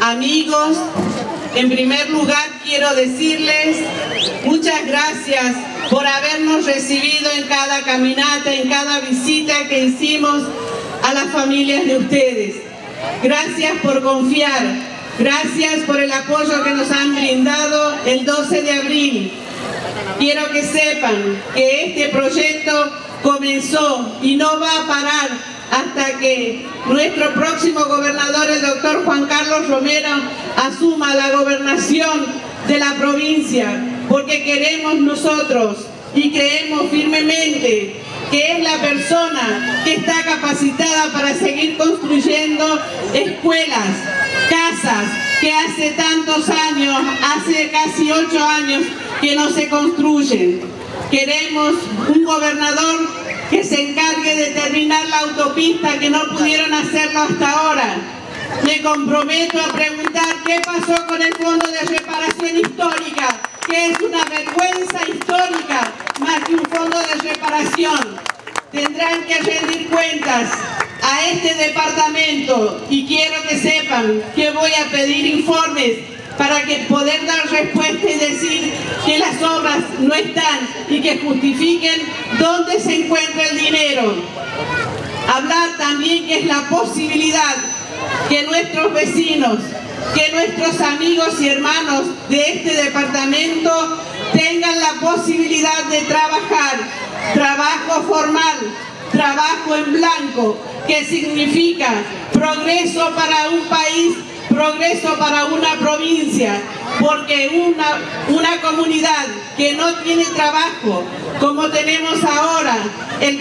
amigos, en primer lugar quiero decirles muchas gracias por habernos recibido en cada caminata, en cada visita que hicimos a las familias de ustedes. Gracias por confiar, gracias por el apoyo que nos han brindado el 12 de abril. Quiero que sepan que este proyecto comenzó y no va a parar hasta que nuestro próximo gobernador, el doctor Juan Carlos Romero, asuma la gobernación de la provincia, porque queremos nosotros y creemos firmemente que es la persona que está capacitada para seguir construyendo escuelas, casas, que hace tantos años, hace casi 8 años que no se construyen. Queremos un gobernador que se encargue de terminar la autopista, que no pudieron hacerlo hasta ahora. Me comprometo a preguntar qué pasó con el Fondo de Reparación Histórica, que es una vergüenza histórica más que un fondo de reparación. Tendrán que rendir cuentas a este departamento y quiero que sepan que voy a pedir informes para que poder dar respuesta y decir que las obras no están y que justifiquen dónde se encuentra el dinero. Hablar también que es la posibilidad que nuestros vecinos, que nuestros amigos y hermanos de este departamento tengan la posibilidad de trabajar, trabajo formal, trabajo en blanco, que significa progreso para un país, progreso para una provincia, porque una comunidad que no tiene trabajo, como tenemos ahora, el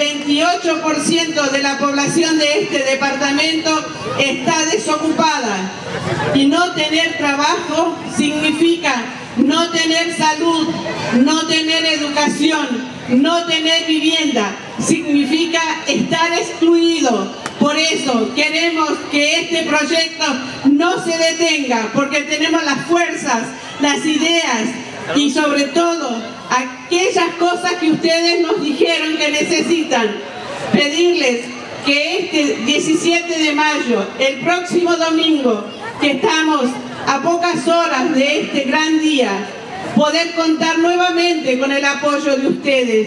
28% de la población de este departamento está desocupada, y no tener trabajo significa no tener salud, no tener educación, no tener vivienda, significa estar excluido. Por eso queremos que este proyecto no se detenga, porque tenemos las fuerzas, las ideas y sobre todo aquellas cosas que ustedes nos dijeron que necesitan. Pedirles que este 17 de mayo, el próximo domingo, que estamos a pocas horas de este gran día, poder contar nuevamente con el apoyo de ustedes.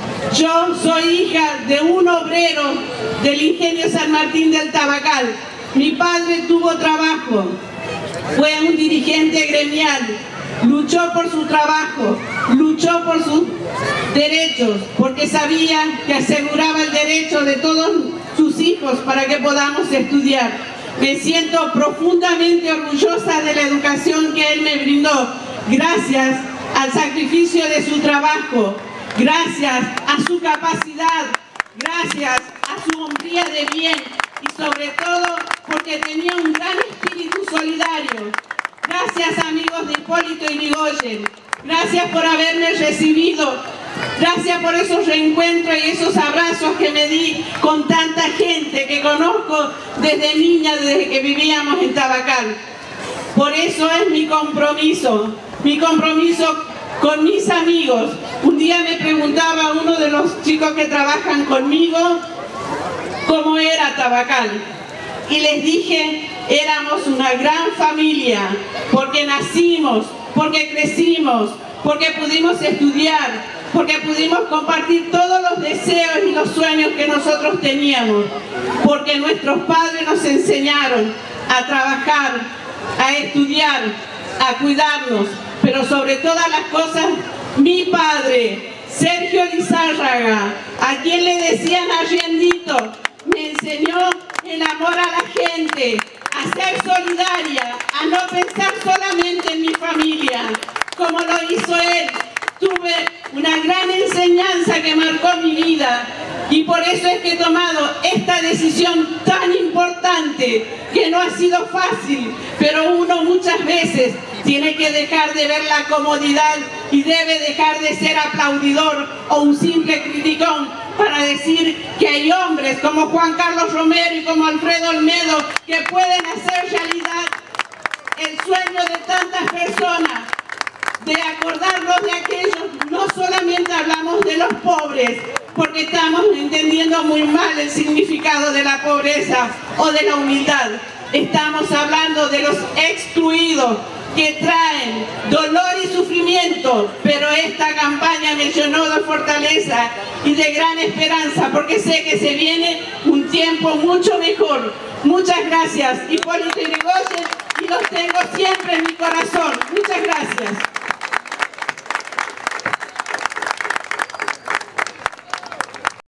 Yo soy hija de un obrero del ingenio San Martín del Tabacal. Mi padre tuvo trabajo, fue un dirigente gremial, luchó por su trabajo, luchó por sus derechos, porque sabía que aseguraba el derecho de todos sus hijos para que podamos estudiar. Me siento profundamente orgullosa de la educación que él me brindó, gracias al sacrificio de su trabajo, gracias a su capacidad, gracias a su hombría de bien y sobre todo porque tenía un gran espíritu solidario. Gracias, amigos de Hipólito Yrigoyen, gracias por haberme recibido, gracias por esos reencuentros y esos abrazos que me di con tanta gente que conozco desde niña, desde que vivíamos en Tabacal. Por eso es mi compromiso con mis amigos. Un día me preguntaba uno de los chicos que trabajan conmigo cómo era Tabacal. Y les dije, éramos una gran familia, porque nacimos, porque crecimos, porque pudimos estudiar, porque pudimos compartir todos los deseos y los sueños que nosotros teníamos, porque nuestros padres nos enseñaron a trabajar, a estudiar, a cuidarnos, pero sobre todas las cosas, mi padre, Sergio Lizárraga, a quien le decían arriendito, me enseñó el amor a la gente, a ser solidaria, a no pensar solamente en mi familia, como lo hizo él. Tuve una gran enseñanza que marcó mi vida y por eso es que he tomado esta decisión tan importante, que no ha sido fácil, pero uno muchas veces tiene que dejar de ver la comodidad y debe dejar de ser aplaudidor o un simple criticón para decir que hay hombres como Juan Carlos Romero y como Alfredo Olmedo que pueden hacer realidad el sueño de tantas personas, de acordarnos de aquellos. No solamente hablamos de los pobres, porque estamos entendiendo muy mal el significado de la pobreza o de la humildad. estamos hablando de los excluidos, que traen dolor y sufrimiento, pero esta campaña me llenó de fortaleza y de gran esperanza, porque sé que se viene un tiempo mucho mejor. Muchas gracias. Hipólito Yrigoyen, y los tengo siempre en mi corazón. Muchas gracias.